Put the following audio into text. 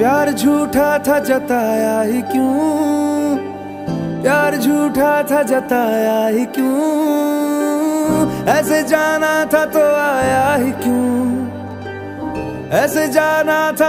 प्यार झूठा था जताया ही क्यों, प्यार झूठा था जताया ही क्यों, ऐसे जाना था तो आया ही क्यों, ऐसे जाना था।